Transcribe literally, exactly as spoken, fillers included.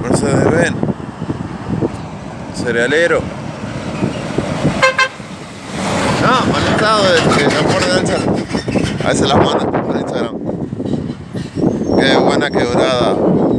Mercedes-Benz, cerealero. No, al estado de que se pone de Instagram. A veces las mando por Instagram. Qué buena quebrada.